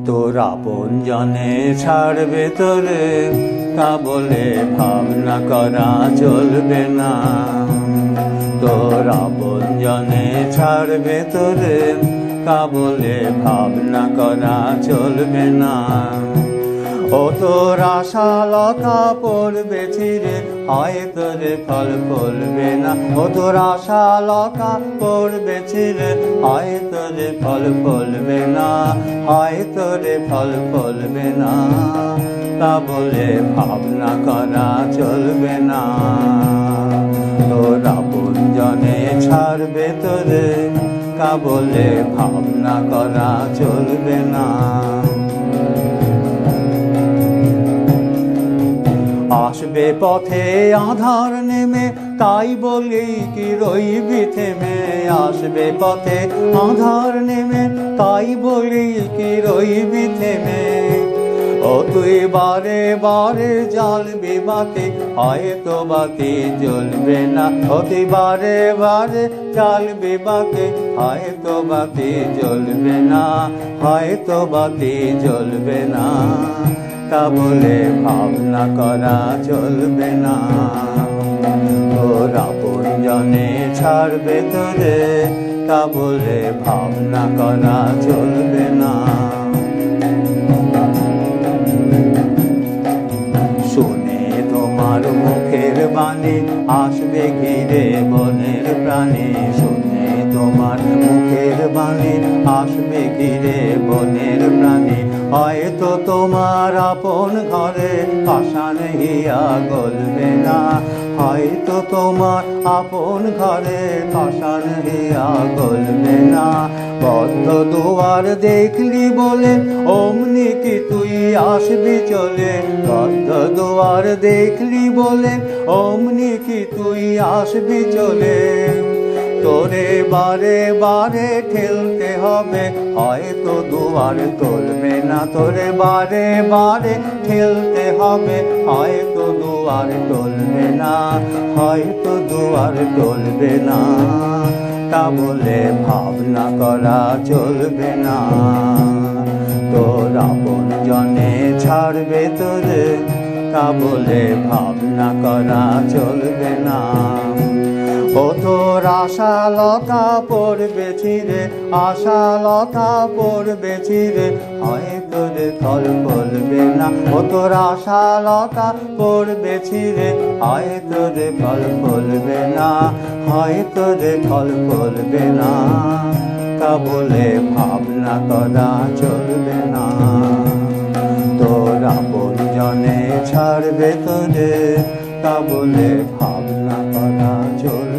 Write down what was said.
তোর আপন জনে ছাড়বে তোরে, তা বলে ভাবনা করা চলবে না। তোর আপন জনে ছাড়বে তোরে, তা বলে ভাবনা করা চলবে না। ও তোর আশালতা পড়বে ছিঁড়ে, হয়তো রে ফল ফলবে না। ও তোর আশালতা পড়বে ছিঁড়ে, হয়তো রে ফল ফলবে না, হয়তো রে ফল ফলবে না। তা বলে ভাবনা করা চলবে না। তোর আপন জনে ছাড়বে তোরে, তা বলে ভাবনা করা চলবে না। আসবে পথে আধার নেমে, তাই বলি কি রইবি থেমে। আসবে পথে আধার নেমে, তাই বলি কি রইবি থেমে। ও তুই বারে বারে জ্বালবি বাতি, হয়তো বাতি জ্বলবে না। ও তুই বারে বারে জ্বালবি বাতি, হয়তো বাতি জ্বলবে না, হয়তো বাতি জ্বলবে না। তা বলে ভাবনা করা চলবে না। তোর আপন জনে ছাড়বে তোরে, তা বলে ভাবনা করা চলবে না। শুনে তোমার মুখের বাণী, আসবে ঘিরে বনের প্রাণী। শুনে তোমার মুখের বাণী, আসবে ঘিরে বনের প্রাণী। হয়তো তোমার আপন ঘরে পাষাণ হিয়া গলবে না। হয়তো তোমার আপন ঘরে পাষাণ হিয়া গলবে না। বদ্ধ দুয়ার দেখলি বলে, অমনি কি তুই আসবি চলে। বদ্ধ দুয়ার দেখলি বলে, অমনি কি তুই আসবি চলে। তোরে বারে বারে ঠেলতে হবে, হয়তো দুয়ার তোলবে না। তোরে বারে বারে ঠেলতে হবে, হয়তো দুয়ার তোলবে না, হয়তো দুয়ার তোলবে না। তা বলে ভাবনা করা চলবে না। তোর আপন জনে ছাড়বে তোরে, তা বলে ভাবনা করা চলবে না। ও তোর আশালতা পড়বে ছিঁড়ে, আশালতা পড়বে ছিঁড়ে, হয়তো রে ফল ফলবে না। ও তোর আশালতা পড়বে ছিঁড়ে, হয়তো রে ফল ফলবে না, হয়তো রে ফল ফলবে না। তা বলে ভাবনা করা চলবে না। তোর আপন জনে ছাড়বে তোরে, তা বলে ভাবনা করা চলবে না।